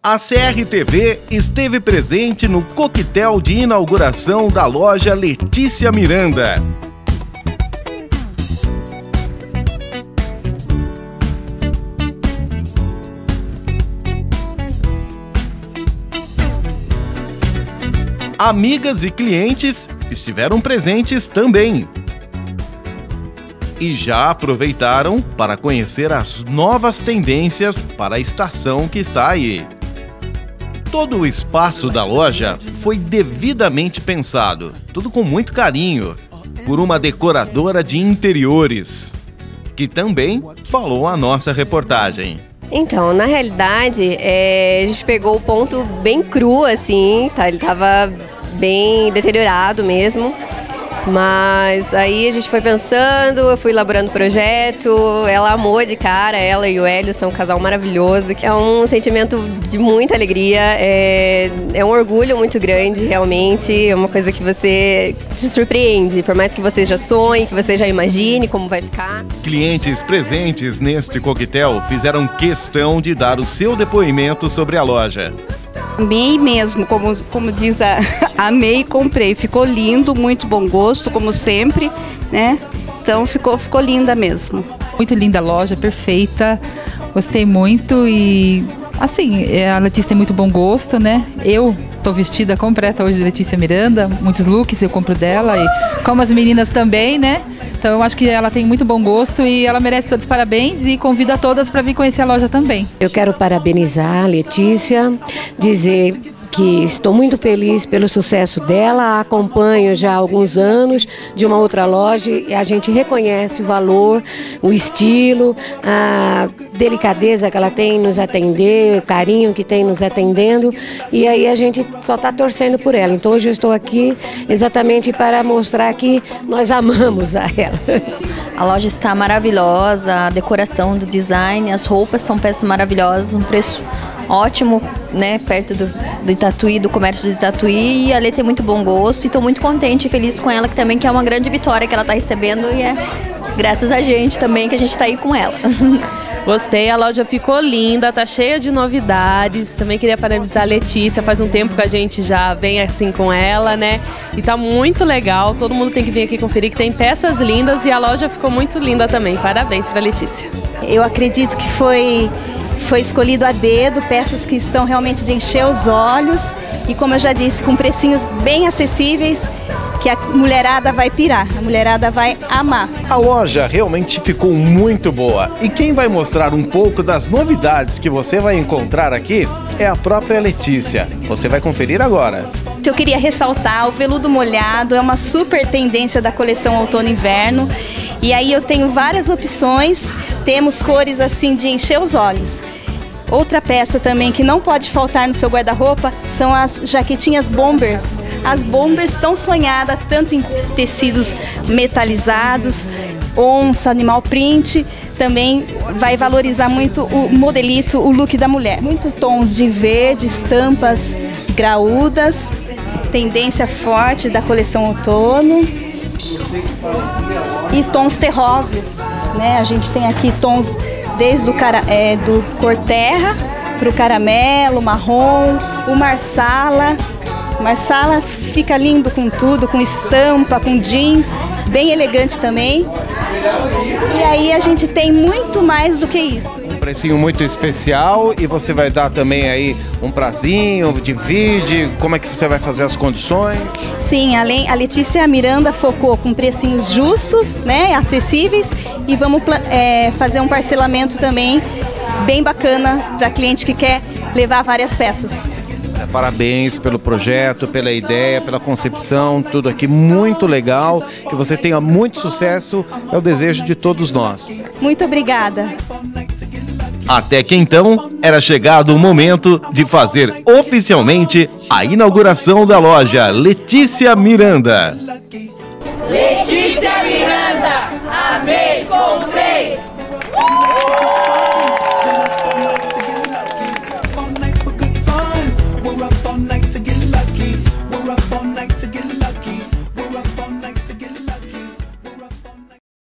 A CRTV esteve presente no coquetel de inauguração da loja Letícia Miranda. Amigas e clientes estiveram presentes também. E já aproveitaram para conhecer as novas tendências para a estação que está aí. Todo o espaço da loja foi devidamente pensado, tudo com muito carinho, por uma decoradora de interiores, que também falou a nossa reportagem. Então, na realidade, a gente pegou o ponto bem cru, assim, tá? Ele tava bem deteriorado mesmo. Mas aí a gente foi pensando, eu fui elaborando o projeto, ela amou de cara, ela e o Hélio são um casal maravilhoso, que é um sentimento de muita alegria, é um orgulho muito grande, realmente, é uma coisa que você te surpreende, por mais que você já sonhe, que você já imagine como vai ficar. Clientes presentes neste coquetel fizeram questão de dar o seu depoimento sobre a loja. Amei mesmo, como diz amei e comprei. Ficou lindo, muito bom gosto, como sempre, né? Então ficou linda mesmo. Muito linda a loja, perfeita. Gostei muito e, assim, a Letícia tem muito bom gosto, né? Eu tô vestida completa hoje de Letícia Miranda, muitos looks eu compro dela e como as meninas também, né? Então eu acho que ela tem muito bom gosto e ela merece todos os parabéns e convido a todas para vir conhecer a loja também. Eu quero parabenizar a Letícia, dizer que estou muito feliz pelo sucesso dela, a acompanho já há alguns anos de uma outra loja e a gente reconhece o valor, o estilo, a delicadeza que ela tem em nos atender, o carinho que tem nos atendendo e aí a gente só está torcendo por ela. Então hoje eu estou aqui exatamente para mostrar que nós amamos a ela. A loja está maravilhosa, a decoração do design, as roupas são peças maravilhosas, um preço ótimo, né, perto do Itatuí, do comércio de Itatuí, e a Lê tem muito bom gosto e estou muito contente e feliz com ela, que também que é uma grande vitória que ela está recebendo e é graças a gente também que a gente está aí com ela. Gostei, a loja ficou linda, tá cheia de novidades. Também queria parabenizar a Letícia, faz um tempo que a gente já vem assim com ela, né? E tá muito legal, todo mundo tem que vir aqui conferir que tem peças lindas e a loja ficou muito linda também. Parabéns pra Letícia. Eu acredito que foi escolhido a dedo, peças que estão realmente de encher os olhos e, como eu já disse, com precinhos bem acessíveis, que a mulherada vai pirar, a mulherada vai amar. A loja realmente ficou muito boa e quem vai mostrar um pouco das novidades que você vai encontrar aqui é a própria Letícia. Você vai conferir agora. Eu queria ressaltar o veludo molhado, é uma super tendência da coleção outono e inverno e aí eu tenho várias opções, temos cores assim de encher os olhos. Outra peça também que não pode faltar no seu guarda-roupa são as jaquetinhas bombers. As bombers tão sonhadas tanto em tecidos metalizados, onça, animal print, também vai valorizar muito o modelito, o look da mulher. Muitos tons de verde, estampas graúdas, tendência forte da coleção outono e tons terrosos, né? A gente tem aqui tons desde do cor terra para o caramelo, marrom, o marsala. Marsala fica lindo com tudo, com estampa, com jeans, bem elegante também. E aí a gente tem muito mais do que isso. Um precinho muito especial e você vai dar também aí um prazinho, divide, como é que você vai fazer as condições? Sim, a Letícia Miranda focou com precinhos justos, né, acessíveis e vamos fazer um parcelamento também bem bacana para cliente que quer levar várias peças. Parabéns pelo projeto, pela ideia, pela concepção, tudo aqui muito legal, que você tenha muito sucesso, é o desejo de todos nós. Muito obrigada. Até que então, era chegado o momento de fazer oficialmente a inauguração da loja Letícia Miranda.